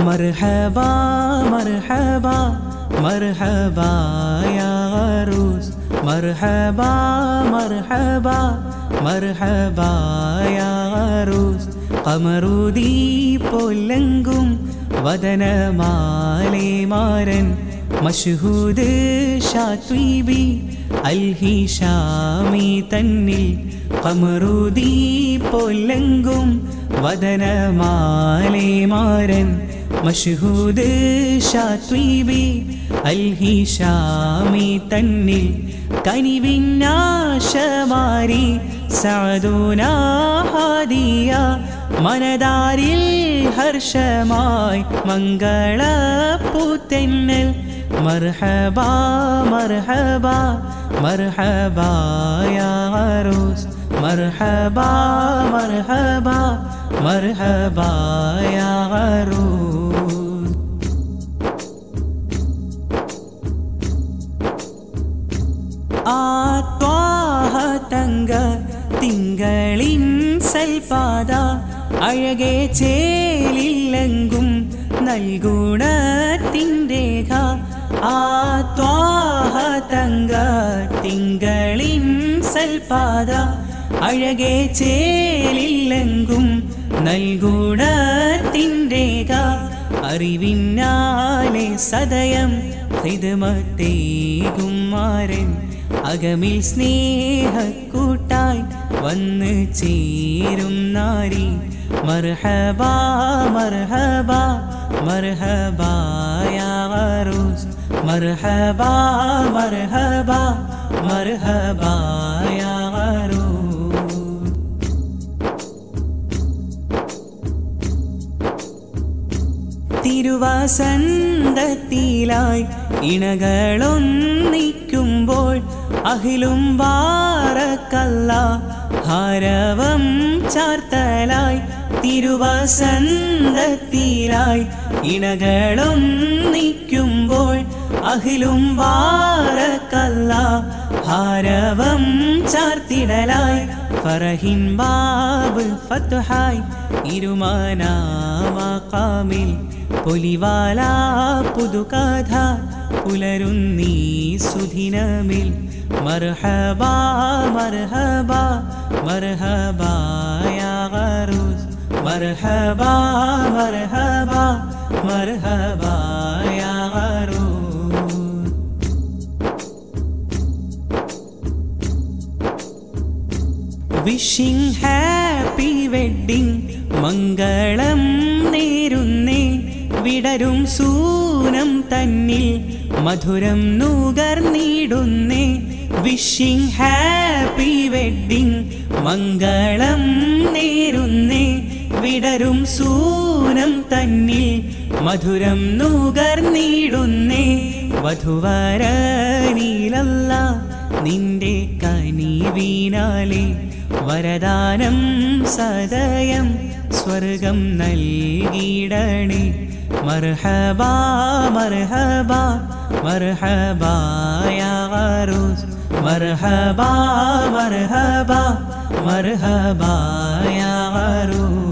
मरहबा मरहबा मरहबा या अरूस मरहबा मरहबा मरहबा या अरूस ഖമറുദീ പൊല്ലങ്കും വദനമാലേ മാരൻ മഷ്ഹൂദ് ഷാത്വീബി അൽ ഹിഷാമി തന്നിൽ ഖമറുദീ പൊല്ലങ്കും വദനമാലേ മാരൻ മഷ്ഹൂദ് ഷാത്വീബി അൽ ഹിഷാമി തന്നിൽ കനിവിന്നാശമാരി സഅദുനാ ഹദിയ മനദാരിൽ ഹർഷമായി മംഗളപ്പൂത്തെന്നൽ മർഹബാ മർഹബാ മർഹബാ യാ അറൂസ് മർഹബാ മർഹബാ മർഹബാ യാ അറൂസ്. ആ ത്വാഹ തങ്ക തിങ്കളിൻ സൽപാദ അഴകേ ചേലില്ലെങ്കും നൽകുണത്തിൻ്റെക ആ ത്വാഹ തങ്ക തിങ്കളിൻ സൽപാദ അഴകേ ചേലില്ലെങ്കും നൽകുണത്തിൻ്റെക അറിവിനാലെ സദയം ഹിദ്മത്തേകും മാരൻ അകമിൽ സ്നേഹക്കൂട്ടായി വന്ന് ചേരും നാരി മർഹബാ മർഹബാ മർഹബാ യാ അറൂസ് മർഹബാ മർഹബാ മർഹബാ യാ അറൂസ്. തിരുവസന്തത്തിലായി ഇണകളൊന്നിക്കുമ്പോൾ അഹിലും ബാറക്കല്ല ഹാരവം ചാർത്തലായി തിരുവസന്തത്തിലായി ഇണകളൊന്നിക്കുമ്പോൾ അഹിലും ബാറക്കല്ല ഹാരവം ചാർത്തിടലായി ഫറഹിൻ ബാബ് ഫത്ഹായി ഇരുമാനാമഖാമിൽ പൊലിവാല പുതുകഥ പുലരുന്നീ സുദിനമിൽ മർഹബാ മർഹബാ മർഹബാ യാ അറൂസ് മർഹബാ മർഹബാ മർഹബാ യാ അറൂസ്. വിഷിംഗ് ഹാപ്പി വെഡ്ഡിംഗ് മംഗളം നേരുന്നേ വിടരും സൂനം തന്നിൽ മധുരം നുകർന്നിടുന്നേ വിഷിംഗ് ഹാപ്പി വെഡ്ഡിംഗ് മംഗളം നേരുന്നേ വിടരും സൂനം തന്നിൽ മധുരം നുകർന്നിടുന്നേ വധുവരനിലല്ല നിന്റെ കനിവിനാലെ വരദാനം സദയം സ്വർഗം നൽകിടണേ മർഹബാ മർഹബാ മർഹബാ യാ അറൂസ് മർഹബാ മർഹബാ മർഹബാ യാ അറൂസ്.